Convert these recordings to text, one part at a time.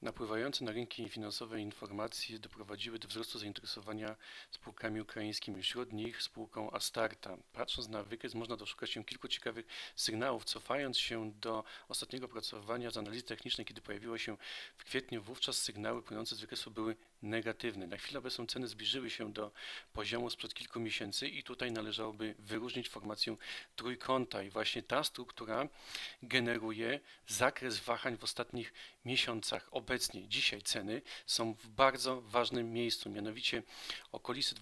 Napływające na rynki finansowe informacje doprowadziły do wzrostu zainteresowania spółkami ukraińskimi, wśród nich spółką Astarta. Patrząc na wykres można doszukać się kilku ciekawych sygnałów. Cofając się do ostatniego opracowania z analizy technicznej, kiedy pojawiło się w kwietniu, wówczas sygnały płynące z wykresu były negatywne. Na chwilę obecną ceny zbliżyły się do poziomu sprzed kilku miesięcy i tutaj należałoby wyróżnić formację trójkąta i właśnie ta struktura generuje zakres wahań w ostatnich miesiącach. Obecnie, dzisiaj ceny są w bardzo ważnym miejscu, mianowicie okolice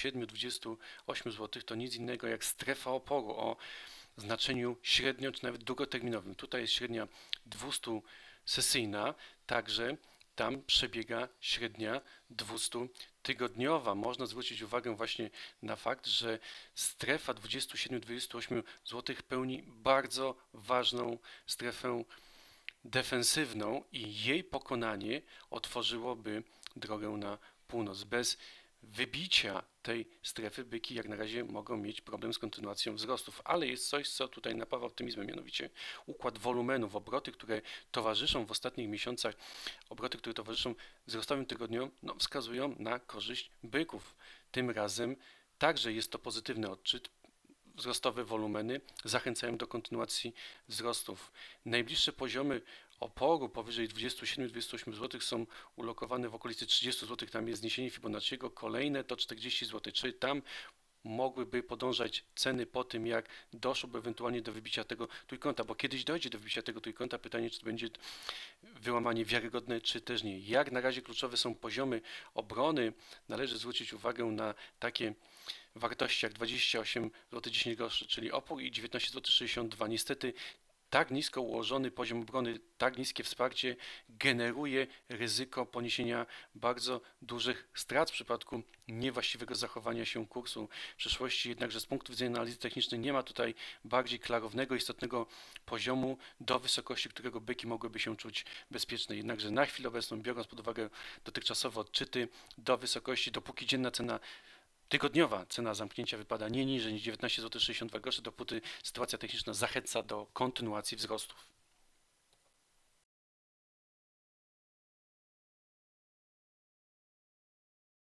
27-28 zł to nic innego jak strefa oporu o znaczeniu średnio czy nawet długoterminowym. Tutaj jest średnia 200 sesyjna, także tam przebiega średnia 200-tygodniowa. Można zwrócić uwagę właśnie na fakt, że strefa 27-28 zł pełni bardzo ważną strefę defensywną i jej pokonanie otworzyłoby drogę na północ. Bez wybicia tej strefy byki jak na razie mogą mieć problem z kontynuacją wzrostów, ale jest coś, co tutaj napawa optymizmem, mianowicie układ wolumenów, obroty, które towarzyszą w ostatnich miesiącach, obroty, które towarzyszą wzrostowym tygodniom, wskazują na korzyść byków. Tym razem także jest to pozytywny odczyt. Wzrostowe wolumeny zachęcają do kontynuacji wzrostów. Najbliższe poziomy oporu powyżej 27-28 zł są ulokowane w okolicy 30 zł. Tam jest zniesienie Fibonacciego. Kolejne to 40 zł, czyli tam mogłyby podążać ceny po tym, jak doszłoby ewentualnie do wybicia tego trójkąta, bo kiedyś dojdzie do wybicia tego trójkąta. Pytanie, czy to będzie wyłamanie wiarygodne, czy też nie. Jak na razie kluczowe są poziomy obrony. Należy zwrócić uwagę na takie wartości jak 28 zł 10 groszy, czyli opór i 19 zł 62. Niestety tak nisko ułożony poziom obrony, tak niskie wsparcie generuje ryzyko poniesienia bardzo dużych strat w przypadku niewłaściwego zachowania się kursu w przyszłości. Jednakże z punktu widzenia analizy technicznej nie ma tutaj bardziej klarownego, istotnego poziomu, do wysokości którego byki mogłyby się czuć bezpieczne. Jednakże na chwilę obecną, biorąc pod uwagę dotychczasowe odczyty, do wysokości, dopóki dzienna cena tygodniowa cena zamknięcia wypada nie niżej niż 19 zł 62 groszy, dopóty sytuacja techniczna zachęca do kontynuacji wzrostów.